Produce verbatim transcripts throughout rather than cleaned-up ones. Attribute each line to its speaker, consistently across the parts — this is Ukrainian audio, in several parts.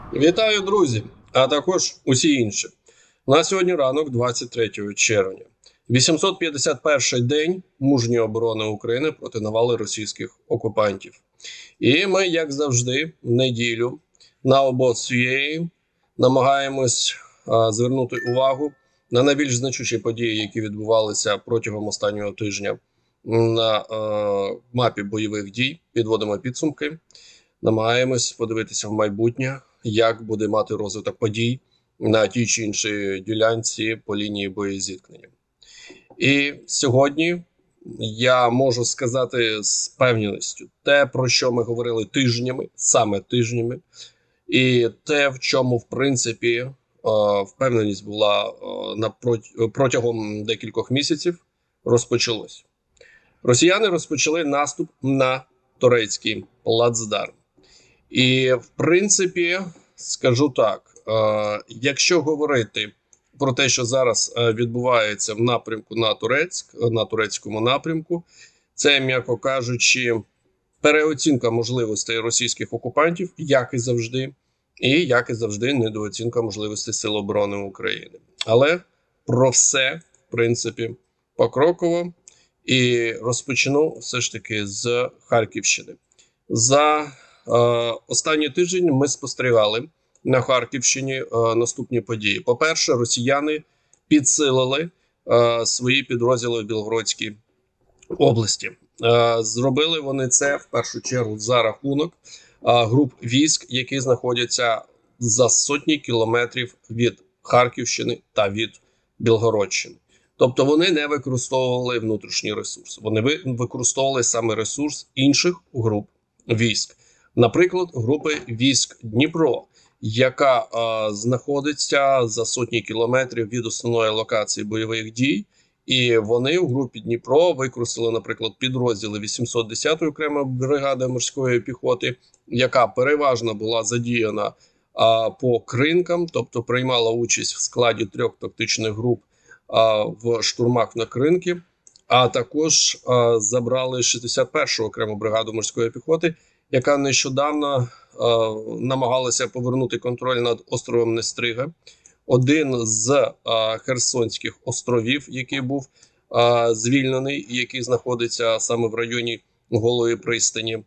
Speaker 1: Вітаю, друзі, а також усі інші. На сьогодні ранок, двадцять третього червня. вісімсот п'ятдесят перший день мужньої оборони України проти навали російських окупантів. І ми, як завжди, в неділю на обоцює намагаємось а, звернути увагу на найбільш значущі події, які відбувалися протягом останнього тижня на а, мапі бойових дій. Підводимо підсумки, намагаємось подивитися в майбутнє, як буде мати розвиток подій на тій чи іншій ділянці по лінії боєзіткнення. І сьогодні я можу сказати з певністю те, про що ми говорили тижнями, саме тижнями, і те, в чому, в принципі, впевненість була протягом декількох місяців, розпочалось. Росіяни розпочали наступ на турецький плацдарм. І, в принципі, скажу так, е, якщо говорити про те, що зараз е, відбувається в напрямку на Турецьк, на турецькому напрямку, це, м'яко кажучи, переоцінка можливостей російських окупантів, як і завжди, і, як і завжди, недооцінка можливостей Сил оборони України. Але про все, в принципі, покроково. І розпочну все ж таки з Харківщини. За Е, останній тиждень ми спостерігали на Харківщині е, наступні події. По-перше, росіяни підсилили е, свої підрозділи в Білгородській області. Е, зробили вони це в першу чергу за рахунок е, груп військ, які знаходяться за сотні кілометрів від Харківщини та від Білгородщини. Тобто вони не використовували внутрішній ресурс, вони використовували саме ресурс інших груп військ. Наприклад, групи військ Дніпро, яка е, знаходиться за сотні кілометрів від основної локації бойових дій. І вони у групі Дніпро використали, наприклад, підрозділи вісімсот десятої окремої бригади морської піхоти, яка переважно була задіяна е, по кринкам, тобто приймала участь в складі трьох тактичних груп е, в штурмах на кринки, а також е, забрали шістдесят першу окрему бригаду морської піхоти, яка нещодавно е, намагалася повернути контроль над островом Нестрига, один з е, Херсонських островів, який був е, звільнений, який знаходиться саме в районі Голої пристані.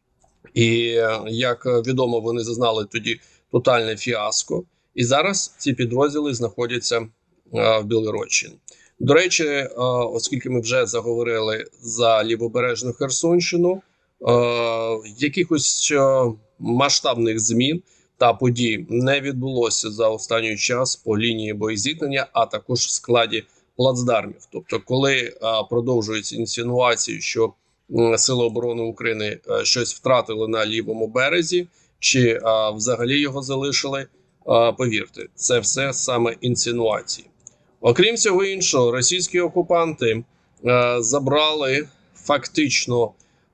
Speaker 1: І, е, як відомо, вони зазнали тоді тотальне фіаско. І зараз ці підрозділи знаходяться е, в Білгородщині. До речі, е, оскільки ми вже заговорили за лівобережну Херсонщину, Е, якихось е, масштабних змін та подій не відбулося за останній час по лінії боєзіткнення, а також в складі плацдармів. Тобто, коли е, продовжуються інсинуації, що е, Сили оборони України е, щось втратили на лівому березі, чи е, взагалі його залишили, е, повірте, це все саме інсинуації. Окрім всього іншого, російські окупанти е, забрали фактично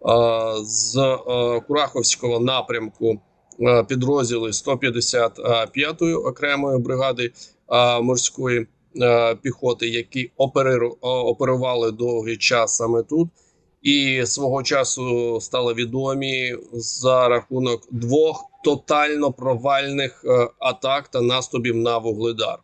Speaker 1: з Кураховського напрямку підрозділи сто п'ятдесят п'ятої окремої бригади морської піхоти, які оперували довгий час саме тут, і свого часу стали відомі за рахунок двох тотально провальних атак та наступів на Вугледар.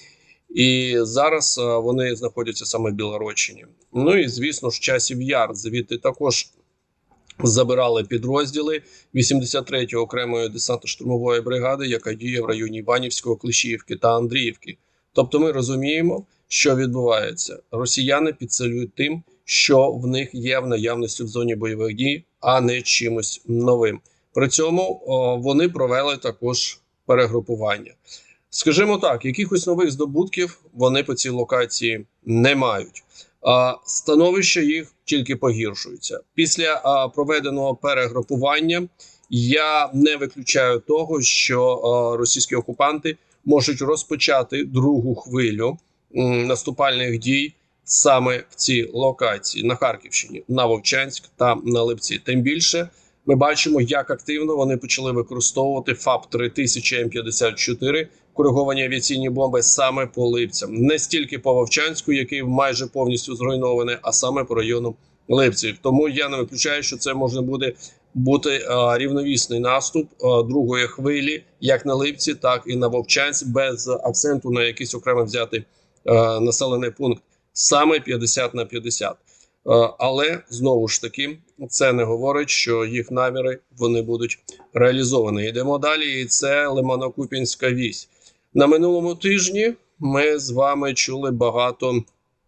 Speaker 1: І зараз вони знаходяться саме в Білгородщині. Ну і, звісно ж, Часів Яр, звідти також забирали підрозділи вісімдесят третьої окремої десантно-штурмової бригади, яка діє в районі Іванівського, Клещіївки та Андріївки. Тобто ми розуміємо, що відбувається. Росіяни підсилюють тим, що в них є в наявності в зоні бойових дій, а не чимось новим. При цьому о, вони провели також перегрупування. Скажімо так, якихось нових здобутків вони по цій локації не мають. А становище їх тільки погіршується. Після а, проведеного перегрупування я не виключаю того, що а, російські окупанти можуть розпочати другу хвилю м, наступальних дій саме в цій локації на Харківщині, на Вовчанськ та на Липці. Тим більше ми бачимо, як активно вони почали використовувати ФАП три тисячі М п'ятдесят чотири, кориговані авіаційні бомби саме по Липцям. Не стільки по Вовчанську, який майже повністю зруйнований, а саме по району Липців. Тому я не виключаю, що це можна буде бути а, рівновісний наступ а, другої хвилі, як на Липці, так і на Вовчанськ, без акценту на якийсь окремо взятий а, населений пункт, саме п'ятдесят на п'ятдесят. А, але знову ж таки це не говорить, що їх наміри вони будуть реалізовані. Йдемо далі. І це Лимано-Куп'янська вісь. На минулому тижні ми з вами чули багато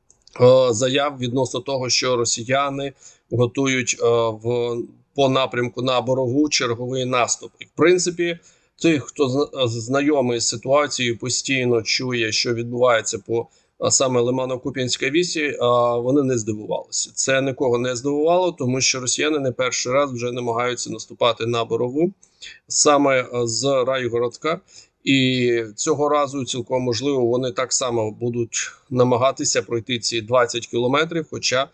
Speaker 1: е, заяв відносно того, що росіяни готують е, в по напрямку на Борову черговий наступ. І в принципі, тих, хто знайомий з ситуацією, постійно чує, що відбувається по а саме Лимано-Куп'янська вісі, а вони не здивувалися. Це нікого не здивувало, тому що росіяни не перший раз вже намагаються наступати на Борову саме з райгородка. І цього разу цілком можливо вони так само будуть намагатися пройти ці двадцять кілометрів, хоча е,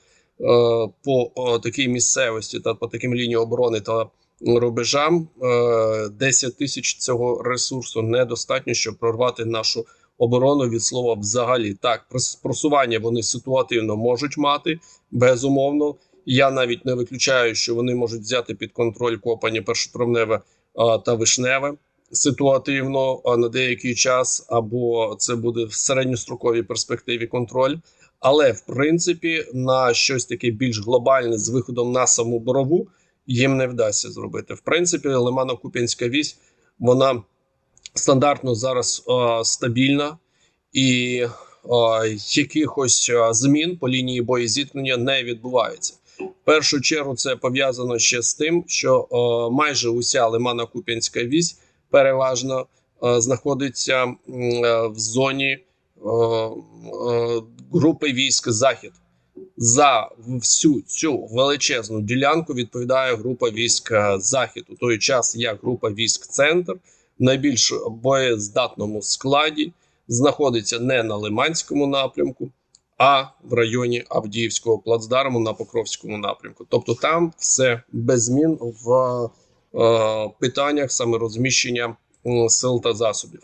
Speaker 1: по о, такій місцевості та по таким лініям оборони та рубежам е, десять тисяч цього ресурсу недостатньо, щоб прорвати нашу оборону від слова взагалі. Так, просування вони ситуативно можуть мати, безумовно. Я навіть не виключаю, що вони можуть взяти під контроль Копані, Першотравневе а, та Вишневе ситуативно а, на деякий час, або це буде в середньостроковій перспективі контроль. Але, в принципі, на щось таке більш глобальне з виходом на саму Борову їм не вдасться зробити. В принципі, Лимано-Куп'янська вісь, вона стандартно зараз е, стабільна, і е, якихось е, змін по лінії боєзіткнення не відбувається. В першу чергу це пов'язано ще з тим, що е, майже уся Лимано-Куп'янська вісь переважно е, знаходиться е, в зоні е, е, групи військ «Захід». За всю цю величезну ділянку відповідає група військ «Захід», у той час як група військ «Центр» в найбільш боєздатному складі знаходиться не на Лиманському напрямку, а в районі Авдіївського плацдарму на Покровському напрямку. Тобто там все без змін в е, питаннях саме розміщення е, сил та засобів.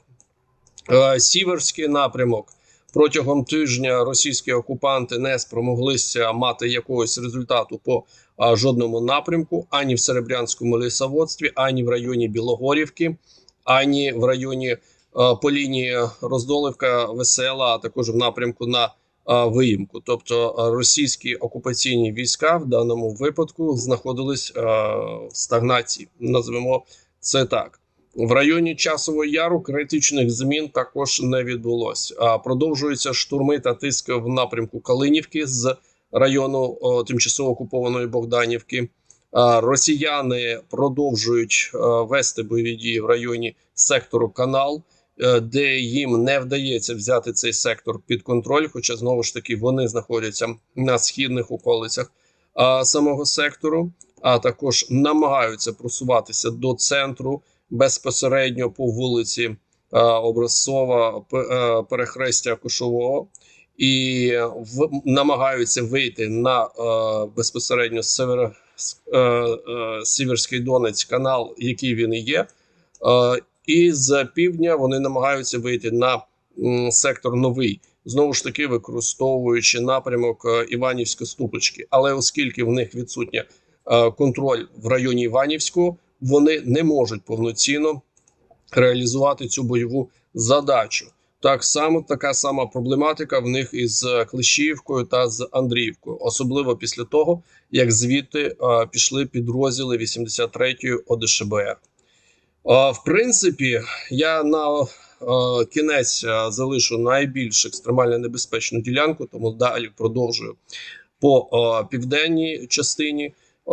Speaker 1: Е, Сіверський напрямок. Протягом тижня російські окупанти не спромоглися мати якогось результату по а, жодному напрямку, ані в Серебрянському лісоводстві, ані в районі Білогорівки, ані в районі а, по лінії Роздоливка, Весела, а також в напрямку на а, Виїмку. Тобто а, російські окупаційні війська в даному випадку знаходились а, в стагнації, назвемо це так. В районі Часового Яру критичних змін також не відбулося. А продовжуються штурми та тиск в напрямку Калинівки з району о, тимчасово окупованої Богданівки. А, росіяни продовжують а, вести бойові дії в районі сектору Канал, а, де їм не вдається взяти цей сектор під контроль, хоча знову ж таки вони знаходяться на східних околицях а, самого сектору, а також намагаються просуватися до центру безпосередньо по вулиці а, Образцова, а, перехрестя Кошового, і в, намагаються вийти на а, безпосередньо Север, а, а, Сіверський Донець канал, який він і є, а, і з півдня вони намагаються вийти на м, сектор Новий, знову ж таки використовуючи напрямок Іванівсько-Ступочки. Але оскільки в них відсутня а, контроль в районі Іванівського, вони не можуть повноцінно реалізувати цю бойову задачу. Так само така сама проблематика в них із Клещіївкою та з Андріївкою, особливо після того, як звідти а, пішли підрозділи вісімдесят третьої О Де Ше Бе Ер. А, в принципі, я на а, кінець а, залишу найбільш екстремально небезпечну ділянку, тому далі продовжую по а, південній частині,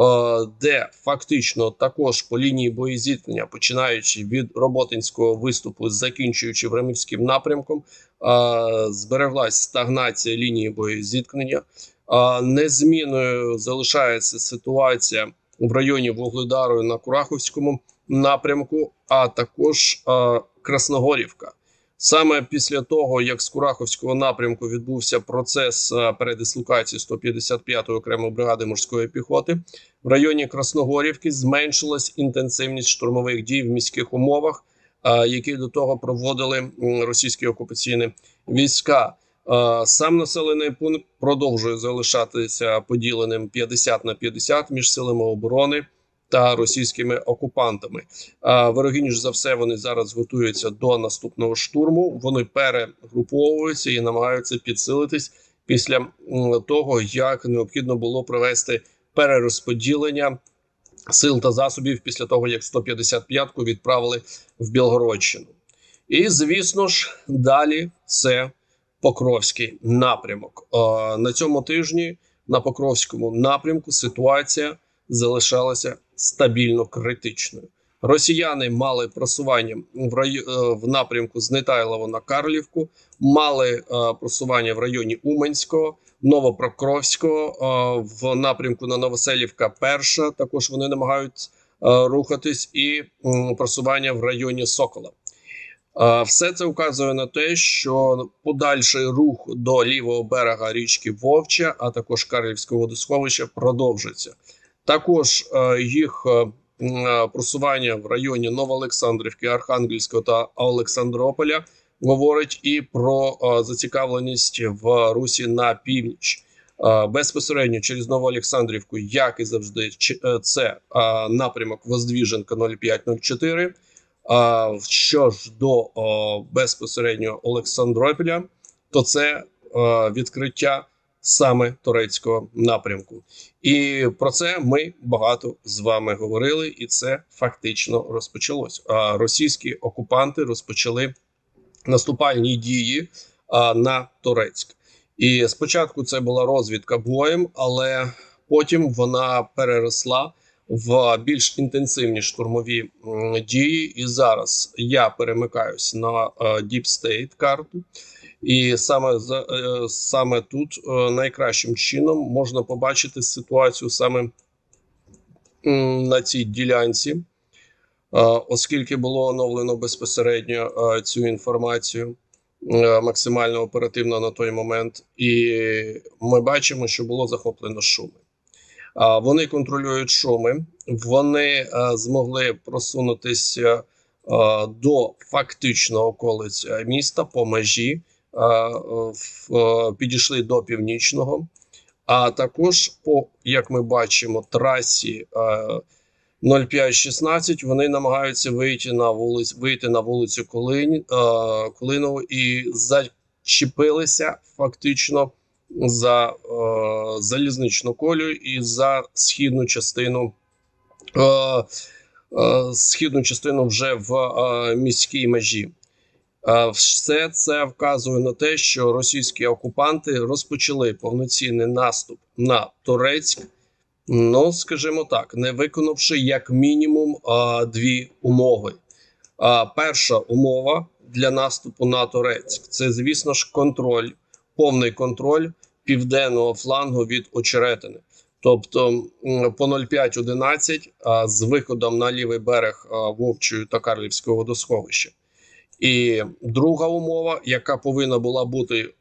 Speaker 1: де фактично також по лінії боєзіткнення, починаючи від Роботинського виступу, закінчуючи Времівським напрямком, збереглась стагнація лінії боєзіткнення. Незмінною залишається ситуація в районі Вугледару на Кураховському напрямку, а також Красногорівка. Саме після того, як з Кураховського напрямку відбувся процес передислокації сто п'ятдесят п'ятої окремої бригади морської піхоти, в районі Красногорівки зменшилась інтенсивність штурмових дій в міських умовах, які до того проводили російські окупаційні війська. Сам населений пункт продовжує залишатися поділеним п'ятдесят на п'ятдесят між силами оборони та російськими окупантами. А вирогідніше за все, вони зараз готуються до наступного штурму. Вони перегруповуються і намагаються підсилитись після того, як необхідно було провести перерозподілення сил та засобів після того, як сто п'ятдесят п'ятку відправили в Білгородщину. І, звісно ж, далі це Покровський напрямок. На цьому тижні на Покровському напрямку ситуація залишалася стабільно критичною. Росіяни мали просування в, рай... в напрямку з Нетайлова на Карлівку, мали просування в районі Уманського, Новопокровського, в напрямку на Новоселівка перша, також вони намагаються рухатись, і просування в районі Сокола. Все це вказує на те, що подальший рух до лівого берега річки Вовча, а також Карлівського водосховища продовжиться. Також їх просування в районі Новоолександрівки, Архангельського та Олександрополя говорить і про зацікавленість в русі на північ. Безпосередньо через Новоолександрівку, як і завжди, це напрямок Воздвіженка нуль п'ять нуль чотири. А що ж до о, безпосередньо Олександрополя, то це о, відкриття саме турецького напрямку. І про це ми багато з вами говорили, і це фактично розпочалось. А російські окупанти розпочали наступальні дії а, на Турецьк. І спочатку це була розвідка боєм, але потім вона переросла в більш інтенсивні штурмові дії. І зараз я перемикаюсь на Deep State карту. І саме, саме тут найкращим чином можна побачити ситуацію саме на цій ділянці, оскільки було оновлено безпосередньо цю інформацію максимально оперативно на той момент. І ми бачимо, що було захоплено Шуми. Вони контролюють Шуми, вони змогли просунутися до фактично околиць міста по межі, підійшли до північного, а також по, як ми бачимо, трасі нуль п'ять шістнадцять вони намагаються вийти на вулицю, вийти на вулицю Колин, Колинову і зачепилися фактично за е, залізничну колію і за східну частину е, е, східну частину вже в е, міській межі. Е, все це вказує на те, що російські окупанти розпочали повноцінний наступ на Турецьк, ну, скажімо так, не виконавши як мінімум е, дві умови. Е, перша умова для наступу на Турецьк – це, звісно ж, контроль, повний контроль південного флангу від Очеретини. Тобто по нуль п'ять одинадцять з виходом на лівий берег Вовчої та Карлівського водосховища. І друга умова, яка повинна була бути е,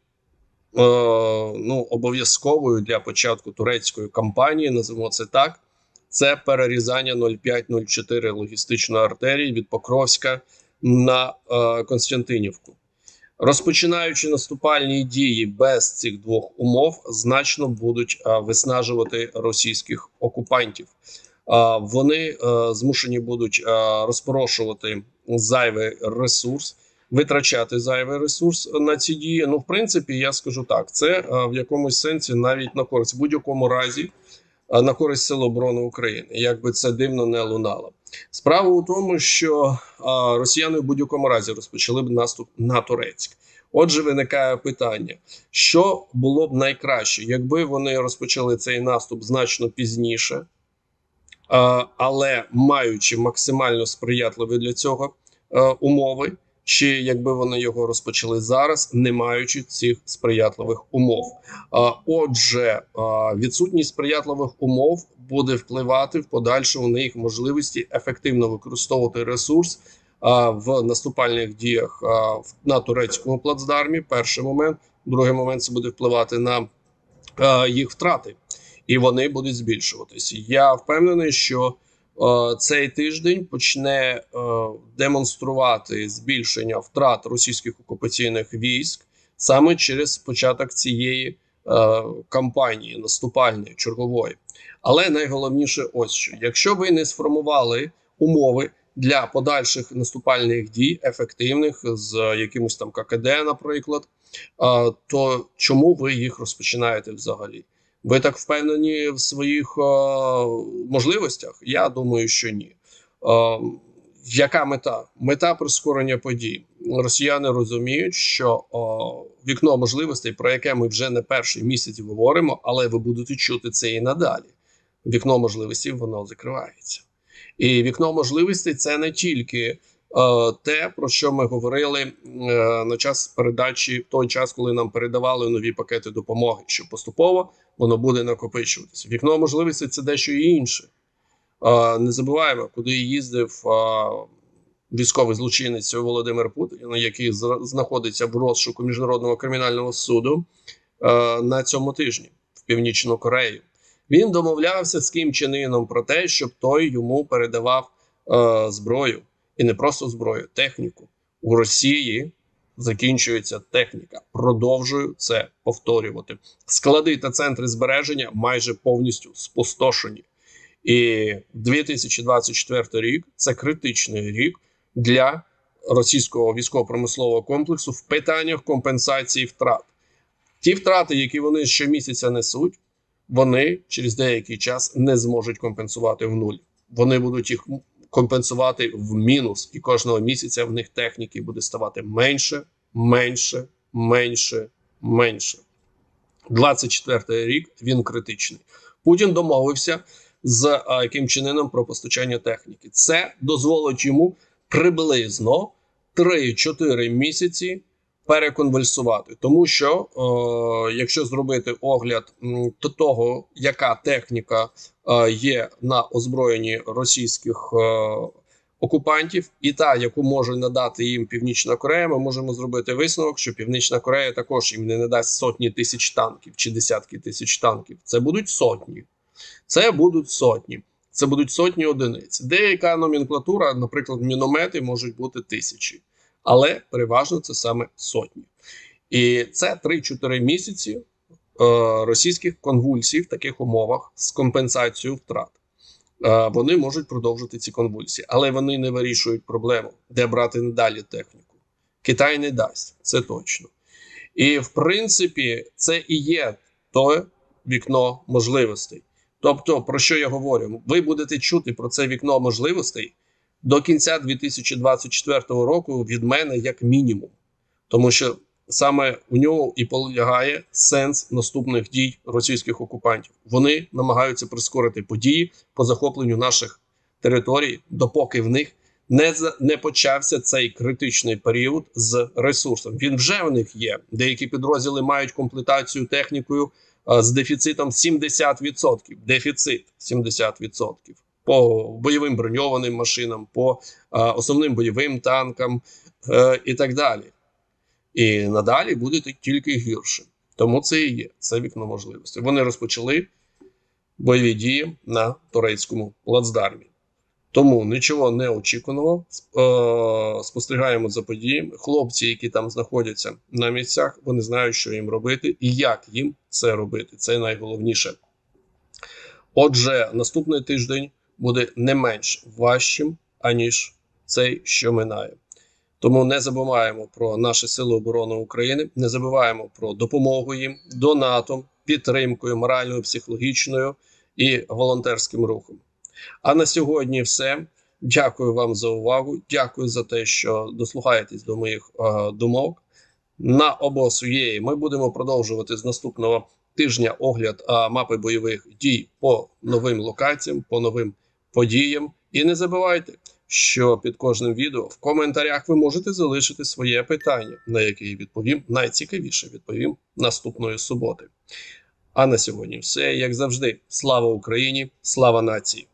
Speaker 1: ну, обов'язковою для початку турецької кампанії, називаємо це так, це перерізання нуль п'ять нуль чотири логістичної артерії від Покровська на е, Константинівку. Розпочинаючи наступальні дії без цих двох умов, значно будуть а, виснажувати російських окупантів. А, вони а, змушені будуть а, розпорошувати зайвий ресурс, витрачати зайвий ресурс на ці дії. Ну, в принципі, я скажу так, це а, в якомусь сенсі навіть на користь, в будь-якому разі, а, на користь Сил оборони України, як би це дивно не лунало. Справа у тому, що а, росіяни в будь-якому разі розпочали б наступ на Турецьк. Отже, виникає питання, що було б найкраще, якби вони розпочали цей наступ значно пізніше, а, але маючи максимально сприятливі для цього а, умови, чи якби вони його розпочали зараз, не маючи цих сприятливих умов. А, отже, а, відсутність сприятливих умов буде впливати в подальшому на їх можливості ефективно використовувати ресурс а, в наступальних діях а, на турецькому плацдармі. Перший момент. Другий момент – це буде впливати на а, їх втрати. І вони будуть збільшуватися. Я впевнений, що а, цей тиждень почне а, демонструвати збільшення втрат російських окупаційних військ саме через початок цієї а, кампанії наступальної, чергової. Але найголовніше ось що. Якщо ви не сформували умови для подальших наступальних дій, ефективних, з якимось там ка ке де, наприклад, то чому ви їх розпочинаєте взагалі? Ви так впевнені в своїх можливостях? Я думаю, що ні. Яка мета? Мета прискорення подій. Росіяни розуміють, що о, вікно можливостей, про яке ми вже не перший місяць говоримо, але ви будете чути це і надалі. Вікно можливостей, воно закривається. І вікно можливостей – це не тільки о, те, про що ми говорили е, на час передачі, в той час, коли нам передавали нові пакети допомоги, що поступово воно буде накопичуватися. Вікно можливостей – це дещо і інше. Не забуваємо, куди їздив військовий злочинець Володимир Путін, який знаходиться в розшуку Міжнародного кримінального суду на цьому тижні в Північну Корею. Він домовлявся з Кім Чен Іном про те, щоб той йому передавав зброю. І не просто зброю, техніку. У Росії закінчується техніка. Продовжую це повторювати. Склади та центри збереження майже повністю спустошені. І дві тисячі двадцять четвертий рік – це критичний рік для російського військово-промислового комплексу в питаннях компенсації втрат. Ті втрати, які вони щомісяця несуть, вони через деякий час не зможуть компенсувати в нуль. Вони будуть їх компенсувати в мінус, і кожного місяця в них техніки буде ставати менше, менше, менше, менше. двадцять четвертий рік – він критичний. Путін домовився з Кім Чен Іном про постачання техніки. Це дозволить йому приблизно три-чотири місяці переконвальсувати. Тому що, е, якщо зробити огляд до того, яка техніка е, є на озброєнні російських е, окупантів, і та, яку може надати їм Північна Корея, ми можемо зробити висновок, що Північна Корея також їм не надасть сотні тисяч танків чи десятки тисяч танків. Це будуть сотні. Це будуть сотні. Це будуть сотні одиниць. Деяка номенклатура, наприклад, міномети можуть бути тисячі. Але переважно це саме сотні. І це три-чотири місяці е, російських конвульсій в таких умовах з компенсацією втрат. Е, вони можуть продовжити ці конвульсії. Але вони не вирішують проблему, де брати надалі техніку. Китай не дасть, це точно. І в принципі це і є те вікно можливостей. Тобто, про що я говорю? Ви будете чути про це вікно можливостей до кінця дві тисячі двадцять четвертого року від мене як мінімум. Тому що саме у нього і полягає сенс наступних дій російських окупантів. Вони намагаються прискорити події по захопленню наших територій, допоки в них не, не почався цей критичний період з ресурсом. Він вже в них є. Деякі підрозділи мають комплектацію технікою з дефіцитом сімдесят відсотків. Дефіцит сімдесят відсотків. По бойовим броньованим машинам, по а, основним бойовим танкам е, і так далі. І надалі буде тільки гірше. Тому це і є, це вікно можливостей. Вони розпочали бойові дії на турецькому плацдармі. Тому нічого неочікуваного. Е, спостерігаємо за подіями. Хлопці, які там знаходяться на місцях, вони знають, що їм робити і як їм це робити. Це найголовніше. Отже, наступний тиждень буде не менш важчим, аніж цей, що минає. Тому не забуваємо про наші Сили оборони України, не забуваємо про допомогу їм, донатом, підтримкою моральною, психологічною і волонтерським рухом. А на сьогодні все. Дякую вам за увагу, дякую за те, що дослухаєтесь до моїх е, думок. На обосує ми будемо продовжувати з наступного тижня огляд а, мапи бойових дій по новим локаціям, по новим подіям. І не забувайте, що під кожним відео в коментарях ви можете залишити своє питання, на яке я відповім найцікавіше, відповім наступної суботи. А на сьогодні все, як завжди. Слава Україні, слава нації!